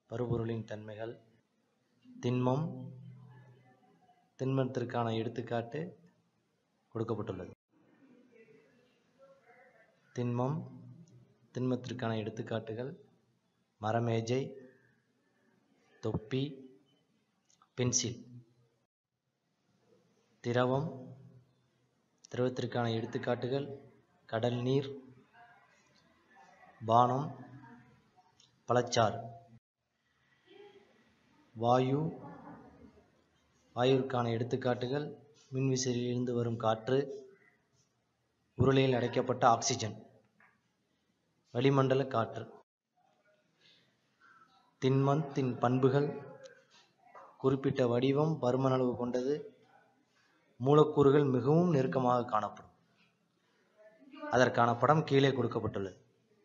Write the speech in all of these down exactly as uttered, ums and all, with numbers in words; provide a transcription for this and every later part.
பருப்பொருளின் தன்மைகள். திண்மம், திண்மத்திற்கான எடுத்துக்காட்டு கொடுக்கப்பட்டுள்ளது. திண்மம், திண்மத்திற்கான எடுத்துக்காட்டுகள் மரமேஜை, தொப்பி, பென்சில். திரவம், திரவத்திற்கான எடுத்துக்காட்டுகள் கடல் நீர், பானம், பழச்சாறு. வாயு, வாயுவிற்கான எடுத்துக்காட்டுகள் மின்விசிறியிலிருந்து வரும் காற்று, உருளையில் அடைக்கப்பட்ட ஆக்சிஜன், வளிமண்டல காற்று. திண்மத்தின் பண்புகள் குறிப்பிட்ட வடிவம், பருமனளவு கொண்டது, மூலக்கூறுகள் மிகவும் நெருக்கமாக காணப்படும். அதற்கான படம் கீழே கொடுக்கப்பட்டுள்ளது.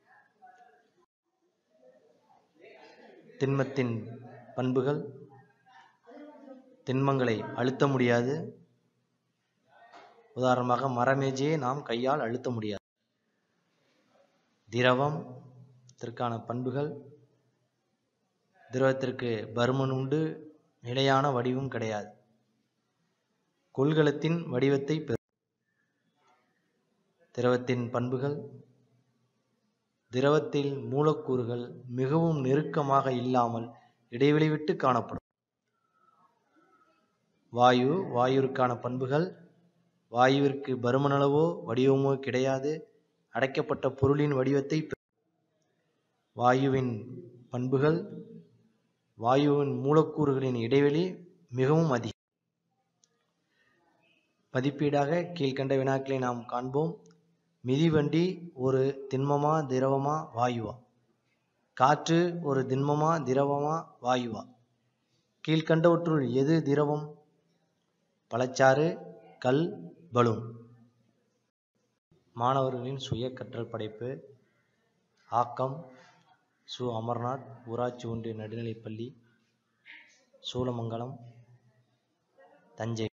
திண்மத்தின் பண்புகள் திண்மங்களை அழுத்த முடியாது. உதாரணமாக மரமேஜையை நாம் கையால் அழுத்த முடியாது. திரவத்திற்கான பண்புகள் திரவத்திற்கு பருமன் உண்டு, நிலையான வடிவம் கிடையாது. கொள்கலத்தின் வடிவத்தை பெறும். திரவத்தின் பண்புகள் திரவத்தில் மூலக்கூறுகள் மிகவும் நெருக்கமாக இல்லாமல் இடைவெளி விட்டு காணப்படும். வாயு, வாயுவிற்கான பண்புகள் வாயுவிற்கு பருமனளவோ வடிவமோ கிடையாது, அடைக்கப்பட்ட பொருளின் வடிவத்தை பெறும். வாயுவின் பண்புகள் வாயுவின் மூலக்கூறுகளின் இடைவெளி மிகவும் அதிகம். மதிப்பீடாக கீழ்கண்ட வினாக்களை நாம் காண்போம். மிதிவண்டி ஒரு திண்மமா, திரவமா, வாயுவா? காற்று ஒரு திண்மமா, திரவமா, வாயுவா? கீழ்கண்டவற்றுள் எது திரவம்? பழச்சாறு, கல், பலூன். மாணவர்களின் சுய கற்றல் படைப்பு. ஆக்கம் சு. அமர்நாத், ஊராட்சி ஒன்றிய நடுநிலைப்பள்ளி, சூலமங்கலம், தஞ்சை.